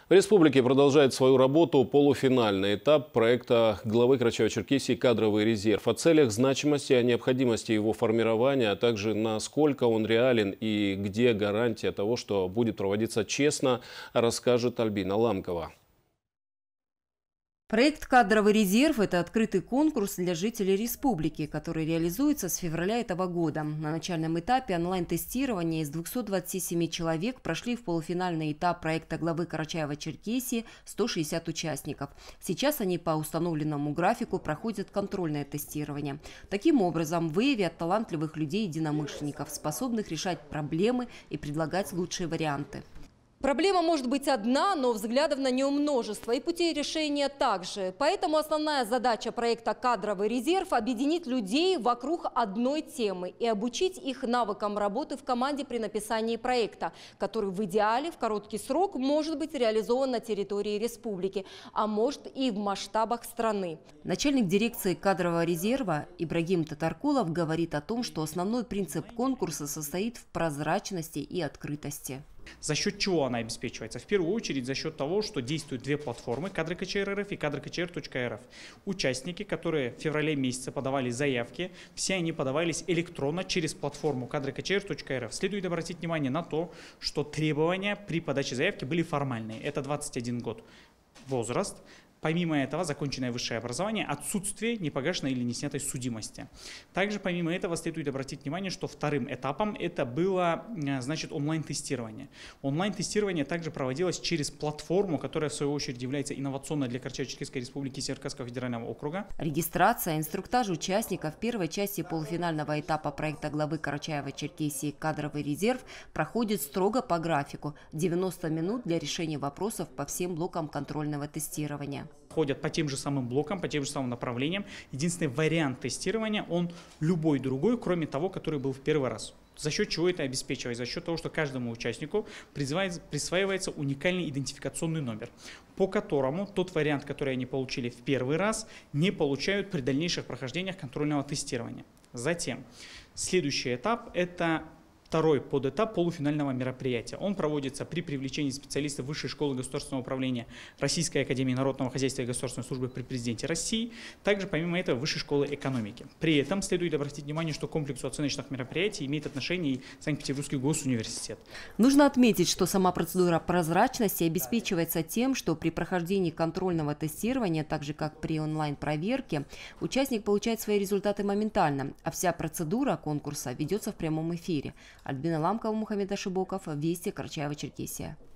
В республике продолжает свою работу полуфинальный этап проекта главы Карачаево-Черкесии «Кадровый резерв». О целях, значимости, о необходимости его формирования, а также насколько он реален и где гарантия того, что будет проводиться честно, расскажет Альбина Ламкова. Проект «Кадровый резерв» – это открытый конкурс для жителей республики, который реализуется с февраля этого года. На начальном этапе онлайн-тестирования из 227 человек прошли в полуфинальный этап проекта главы Карачаево-Черкесии 160 участников. Сейчас они по установленному графику проходят контрольное тестирование. Таким образом, выявят талантливых людей-единомышленников, способных решать проблемы и предлагать лучшие варианты. Проблема может быть одна, но взглядов на нее множество, и путей решения также. Поэтому основная задача проекта «Кадровый резерв» – объединить людей вокруг одной темы и обучить их навыкам работы в команде при написании проекта, который в идеале в короткий срок может быть реализован на территории республики, а может и в масштабах страны. Начальник дирекции «Кадрового резерва» Ибрагим Татаркулов говорит о том, что основной принцип конкурса состоит в прозрачности и открытости. За счет чего она обеспечивается? В первую очередь за счет того, что действуют две платформы – Кадры.КЧР.РФ и Кадры.КЧР.РФ. Участники, которые в феврале месяце подавали заявки, все они подавались электронно через платформу Кадры.КЧР.РФ. Следует обратить внимание на то, что требования при подаче заявки были формальные. Это 21 год возраст. Помимо этого, законченное высшее образование, отсутствие непогашенной или неснятой судимости. Также, помимо этого, следует обратить внимание, что вторым этапом это было, онлайн-тестирование. Онлайн-тестирование также проводилось через платформу, которая, в свою очередь, является инновационной для Карачаево-Черкесской республики Северо-Кавказского федерального округа. Регистрация, инструктаж участников первой части полуфинального этапа проекта главы Карачаево-Черкесии «Кадровый резерв» проходит строго по графику – 90 минут для решения вопросов по всем блокам контрольного тестирования. Ходят по тем же самым блокам, по тем же самым направлениям. Единственный вариант тестирования, он любой другой, кроме того, который был в первый раз. За счет чего это обеспечивается? За счет того, что каждому участнику присваивается уникальный идентификационный номер, по которому тот вариант, который они получили в первый раз, не получают при дальнейших прохождениях контрольного тестирования. Затем, следующий этап – это второй подэтап полуфинального мероприятия. Он проводится при привлечении специалистов Высшей школы государственного управления Российской академии народного хозяйства и государственной службы при президенте России, также помимо этого Высшей школы экономики. При этом следует обратить внимание, что к комплексу оценочных мероприятий имеет отношение и Санкт-Петербургский госуниверситет. Нужно отметить, что сама процедура прозрачности обеспечивается тем, что при прохождении контрольного тестирования, так же как при онлайн-проверке, участник получает свои результаты моментально, а вся процедура конкурса ведется в прямом эфире. Альбина Ламкова, Мухаммед Ашибоков, Вести, Карачаево-Черкесия.